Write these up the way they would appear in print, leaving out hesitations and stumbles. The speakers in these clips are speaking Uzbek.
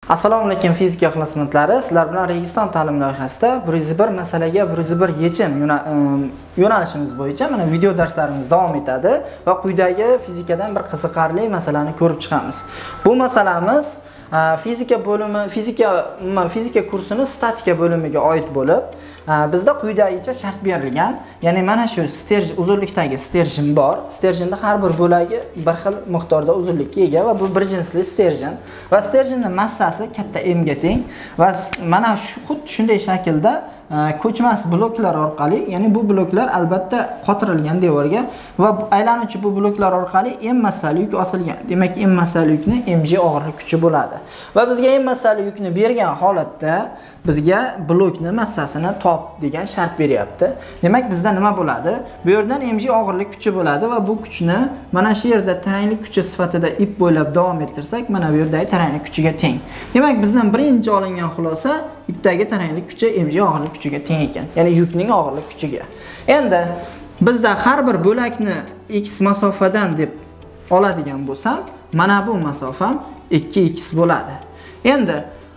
Assalomu alaykum fizika ixlosmandlari. Sizlar bilan Registon ta'lim loyihasida 101 masalaga 101 yechim yo'nalishimiz bo'yicha mana video darslarimiz davom etadi va quyidagi fizikadan bir qiziqarli masalani ko'rib chiqamiz. Bu masalamiz fizika kursini statika bo'limiga oid bo'lib, bizda quyidagicha shart berilgan. Ya'ni mana shu uzunlikdagi sterjin bor. Sterjinda har bir bo'lagi bir xil miqdorda uzunlikka ega va bu bir jinsli sterjin. Va sterjinning massasi katta m ga teng va mana shu xuddi shunday shaklda ko'chmas bloklar orqali, ya'ni bu bloklar albatta qotirilgan devorga va aylanuvchi bu bloklar orqali m massali yuk osilgan. Demak, m massali yukni mg og'irlik kuchi bo'ladi. Va bizga m massali yukni bergan holatda bizga blokni massasini top degan shart beryapti. Demak, bizda nima bo'ladi? Bu yerdan mg og'irlik kuchi bo'ladi va bu kuchni mana shu yerda taranglik kuchi sifatida ip bo'ylab davom ettirsak, mana bu yerdagi taranglik kuchiga teng. Demak, bizdan birinchi olingan xulosa ipdagi taranglik kuchi mg og'irlik kuchiga teng ekan. Ya'ni yukning og'irlik kuchiga. Endi bizda har bir bo'lakni x masofadan deb oladigan bo'lsam, mana bu masofam 2x bo'ladi. Endi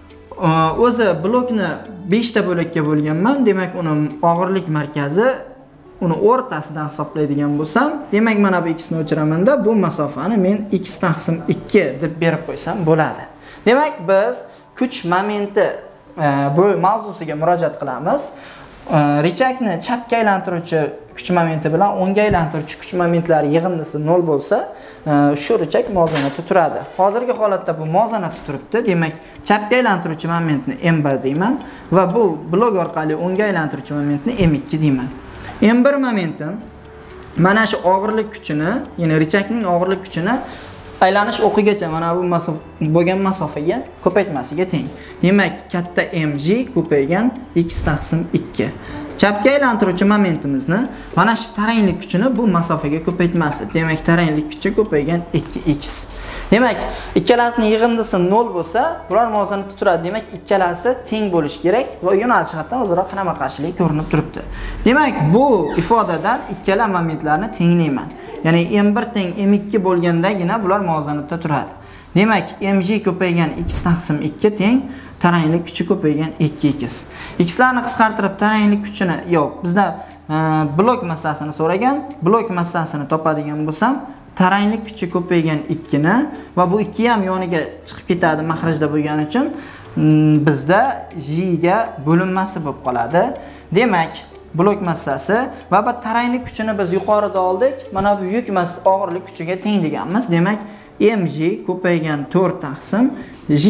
o'zi blokni 5 ta bo'lakka bo'lganman. Demak, uni og'irlik markazi uni o'rtasidan hisoblaydigan bo'lsam, demak mana bu x ni o'chiramanda bu masofani men x taqsim 2 deb berib qo'ysam bo'ladi. Demak, biz kuch momenti bu mavzusiga murojaat qilamiz. Richakni chapga aylantiruvchi kuch momenti bilan o'ngga aylantiruvchi kuch momentlari yig'indisi 0 bo'lsa, shu richak muvozanatda turadi. Hozirgi holatda bu muvozanatda turibdi. Demak, chapga aylantiruvchi momentni m1 deyman va bu blok orqali o'ngga aylantiruvchi momentni m2 deyman. m1 momentim mana shu og'irlik kuchini, ya'ni richakning og'irlik kuchini aylanish o'qigacha mana bu bo'lgan masofaga ko'paytmasiga teng. Demak, katta mg ko'paygan x taqsim 2. Chapga aylantiruvchi momentimizni mana shu taranglik kuchini bu masofaga ko'paytmasi. Demak, taranglik kuchi ko'paygan 2x. Demak, ikkalasining yig'indisi 0 bo'lsa, bular muvozanatda turadi. Demak, ikkalasi teng bo'lishi kerak va yo'nalish jihatdan o'zaro qarama-qarshilik ko'rinib turibdi. Demak, bu ifodadan ikkala momentlarni tenglayman. Ya'ni m1 teng m2 bo'lgandagina bular muvozanatda turadi. Demak, mg ko'paygan x taqsim 2 teng taranglik kuchi ko'paygan 2x. X larni qisqartirib taranglik kuchini bizda blok massasini so'ragan. Blok massasini topadigan bo'lsam, taranglik kuchi ko'paygan 2 ni va bu 2 ham yoniga chiqib ketadi mahrajda bo'lgani uchun bizda j ga bo'linmasi bo'lib qoladi. Demak, blok massasi va bu taranglik kuchini biz yuqorida oldik. Mana bu yuk og'irlik kuchiga teng deganmiz. Demak, mg ko'paygan 4 taqsim j.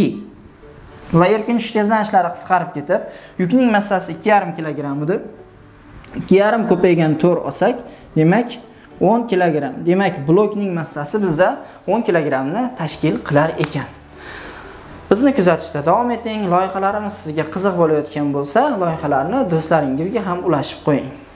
Va erkin tush tezlanishlari qisqarib ketib, yukning massasi 2,5 kg edi. 2,5 ko'paygan 4 olsak, demak 10 kg. Demak, blokning massasi bizda 10 kg ni tashkil qilar ekan. Bizni kuzatishda davom eting. Loyihalarimiz sizga qiziq bo'layotgan bo'lsa, loyihalarni do'stlaringizga ham ulashib qo'ying.